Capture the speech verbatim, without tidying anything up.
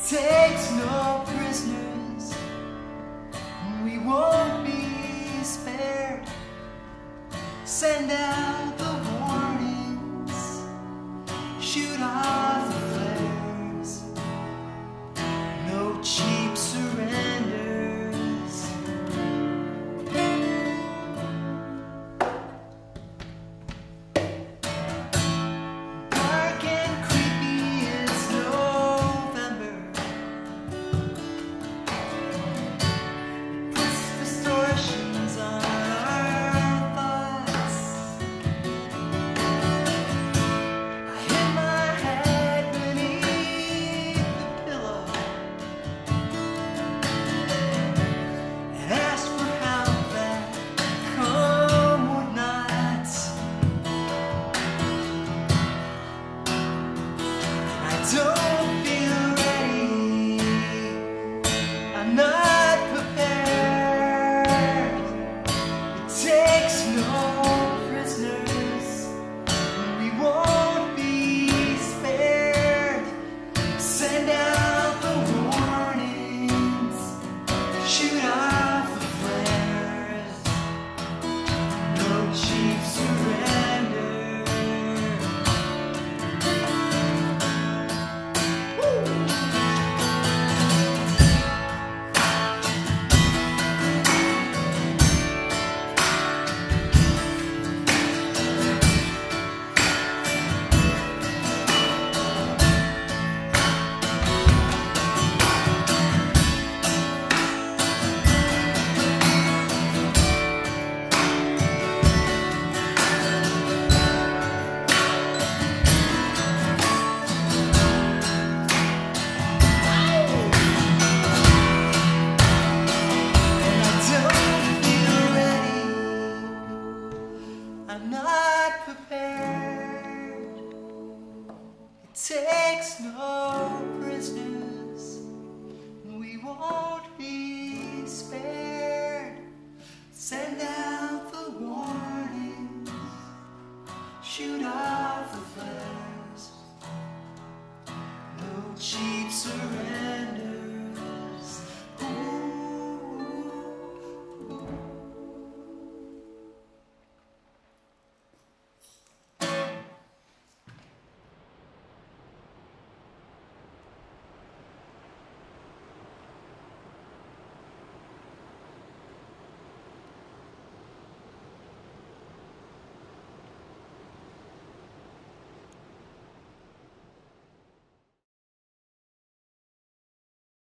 takes no prisoners, we won't be spared. Send out the warnings, shoot off the flares. No cheap surrenders. Dark and creepy, it's November. It puts distortions on our thoughts. I hit my head beneath the pillow and asked for help that come would not. I don't feel ready, I'm not prepared. It takes no prisoners, we won't be spared. Send out the warnings, shoot off the flares. No cheap surrender. I'm not prepared. It takes no prisoners, we won't be spared. Send out the warnings, shoot off the flares. No cheap surrender.